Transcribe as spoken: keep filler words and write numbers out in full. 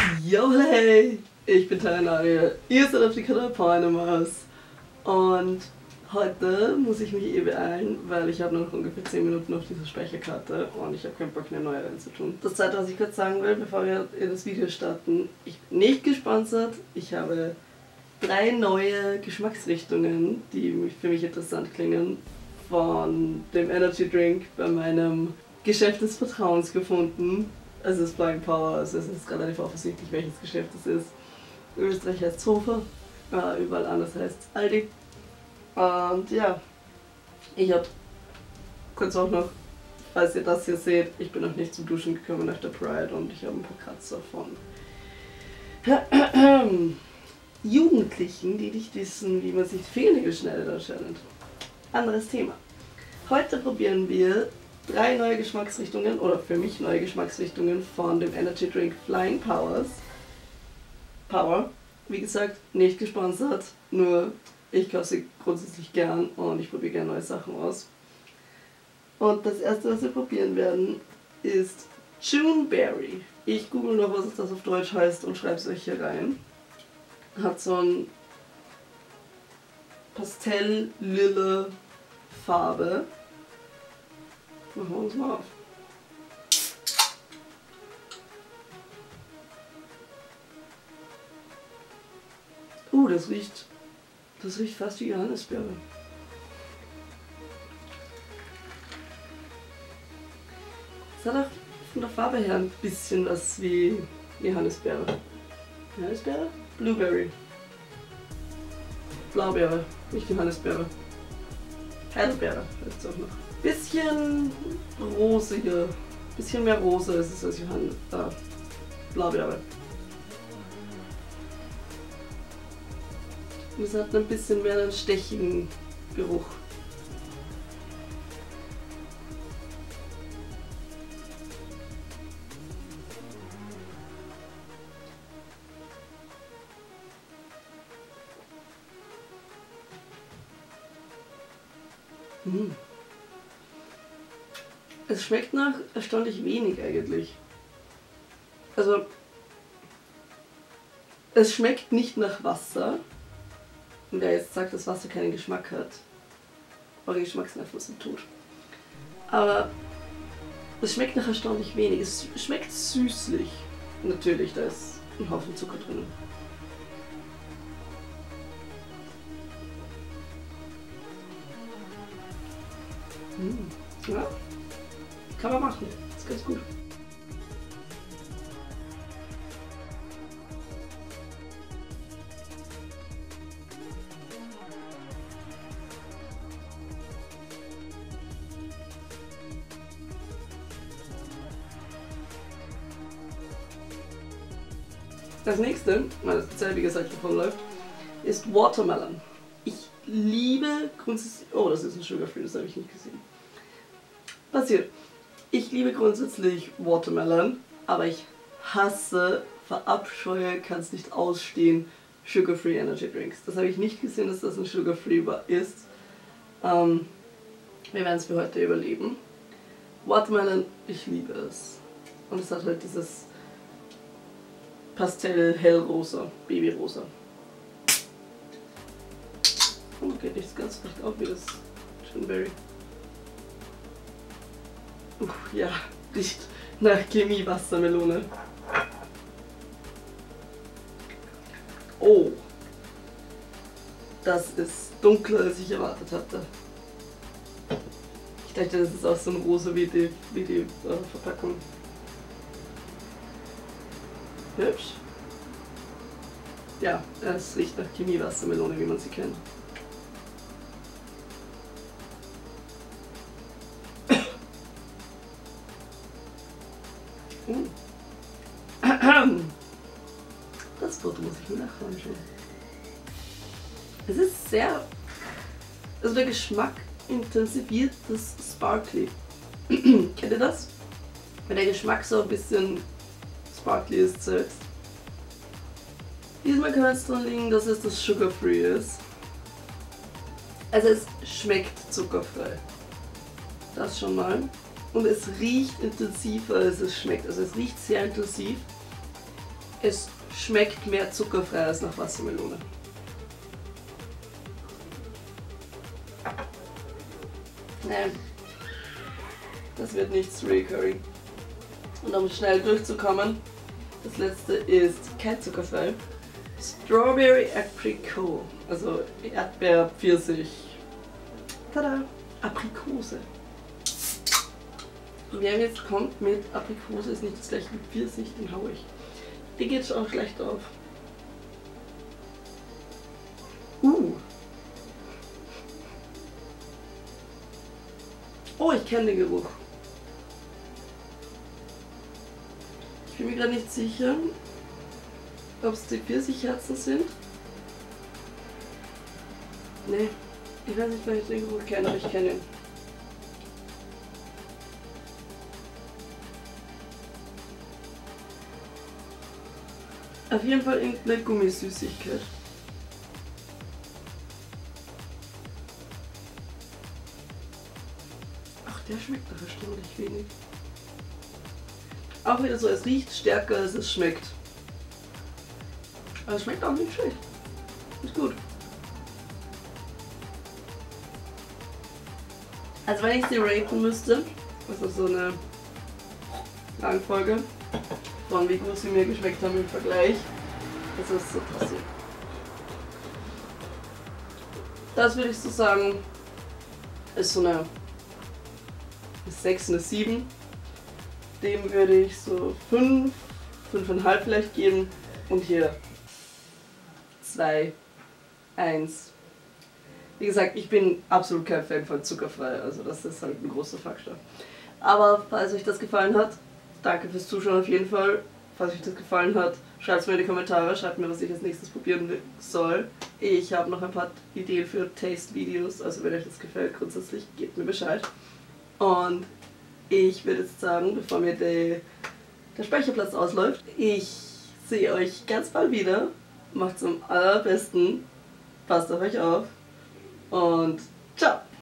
Yo, hey! Ich bin Taranari, ihr seid auf die Kanal Pornomas und heute muss ich mich eh beeilen, weil ich habe noch ungefähr zehn Minuten auf dieser Speicherkarte und ich habe keinen Bock, eine neue reinzutun. Das zweite, was ich kurz sagen will, bevor wir in das Video starten: Ich bin nicht gesponsert, ich habe drei neue Geschmacksrichtungen, die für mich interessant klingen, von dem Energy Drink bei meinem Geschäft des Vertrauens gefunden. Es ist Flying Power, also es ist relativ offensichtlich, welches Geschäft es ist. In Österreich heißt es Hofer, äh, überall anders heißt es Aldi. Und ja, ich habe kurz auch noch, falls ihr das hier seht, ich bin noch nicht zum Duschen gekommen nach der Pride und ich habe ein paar Kratzer von Jugendlichen, die nicht wissen, wie man sich Fingernägel schneidet anscheinend. Anderes Thema. Heute probieren wir drei neue Geschmacksrichtungen, oder für mich neue Geschmacksrichtungen von dem Energy Drink Flying Powers. Power. Wie gesagt, nicht gesponsert, nur ich kaufe sie grundsätzlich gern und ich probiere gerne neue Sachen aus. Und das erste, was wir probieren werden, ist Juneberry. Ich google noch, was das auf Deutsch heißt und schreibe es euch hier rein. Hat so ein Pastell-Lille Farbe. Machen wir uns mal auf. Uh, das riecht, das riecht fast wie Johannisbeere. Es hat auch von der Farbe her ein bisschen was wie Johannisbeere. Johannisbeere? Blueberry. Blaubeere, nicht Johannisbeere. Heidelbeere heißt es auch noch. Bisschen rosiger, bisschen mehr rosa ist es als Johann, äh, Blaubeere. Und es hat ein bisschen mehr einen stechigen Geruch. Mmh. Es schmeckt nach erstaunlich wenig eigentlich. Also, es schmeckt nicht nach Wasser. Und wer jetzt sagt, dass Wasser keinen Geschmack hat, eure Geschmacksnerven sind tot. Aber es schmeckt nach erstaunlich wenig. Es schmeckt süßlich. Natürlich, da ist ein Haufen Zucker drin. Mmh. Ja. Kann man machen, ist ganz gut. Das nächste, weil das speziell wie gesagt davon läuft, ist Watermelon. Ich liebe grundsätzlich. Oh, das ist ein Sugar Free, das habe ich nicht gesehen. Passiert. Ich liebe grundsätzlich Watermelon, aber ich hasse, verabscheue, kann es nicht ausstehen, Sugar-Free Energy Drinks. Das habe ich nicht gesehen, dass das ein Sugar-Free ist. Ähm, wir werden es für heute überleben. Watermelon, ich liebe es. Und es hat halt dieses Pastell-Hellrosa, Babyrosa. Oh, geht nicht ganz recht auf wie das Juneberry. Uh, ja, riecht nach Chemie-Wassermelone. Oh, das ist dunkler, als ich erwartet hatte. Ich dachte, das ist auch so ein rosa wie die, wie die äh, Verpackung. Hübsch. Ja, es riecht nach Chemie-Wassermelone, wie man sie kennt. Das Foto muss ich mir nachher anschauen. Es ist sehr. Also der Geschmack intensiviert das Sparkly. Kennt ihr das? Wenn der Geschmack so ein bisschen sparkly ist selbst. Diesmal kann es daran liegen, dass es das Sugar Free ist. Also es schmeckt zuckerfrei. Das schon mal. Und es riecht intensiver als es schmeckt. Also es riecht sehr intensiv. Es schmeckt mehr zuckerfrei als nach Wassermelone. Nein, das wird nichts Recurring. Und um schnell durchzukommen, das letzte ist kein zuckerfrei. Strawberry Apricot, also Erdbeer, Pfirsich. Tada! Aprikose. Wer jetzt kommt mit Aprikose, ist nicht das gleiche wie Pfirsich, den hau ich. Die geht auch schlecht auf. Uh. Oh, ich kenne den Geruch. Ich bin mir gerade nicht sicher, ob es die Pfirsichherzen sind. Nee, ich weiß nicht, wenn ich den Geruch kenne, aber ich kenne ihn. Auf jeden Fall irgendeine Gummisüßigkeit. Ach, der schmeckt doch erstaunlich wenig. Auch wieder so, es riecht stärker als es schmeckt. Aber es schmeckt auch nicht schlecht. Ist gut. Also wenn ich sie raten müsste, also so eine Rangfolge von wie gut sie mir geschmeckt haben im Vergleich, das ist so das hier. Das würde ich so sagen, ist so eine sechs, eine sieben. Dem würde ich so fünf, fünf Komma fünf vielleicht geben und hier zwei, eins. Wie gesagt, ich bin absolut kein Fan von zuckerfrei, also das ist halt ein großer Faktor. Aber falls euch das gefallen hat, danke fürs Zuschauen auf jeden Fall. Falls euch das gefallen hat, schreibt es mir in die Kommentare, schreibt mir, was ich als nächstes probieren soll. Ich habe noch ein paar Ideen für Taste-Videos, also wenn euch das gefällt, grundsätzlich gebt mir Bescheid. Und ich würde jetzt sagen, bevor mir die, der Speicherplatz ausläuft, ich sehe euch ganz bald wieder. Macht's am allerbesten, passt auf euch auf und ciao!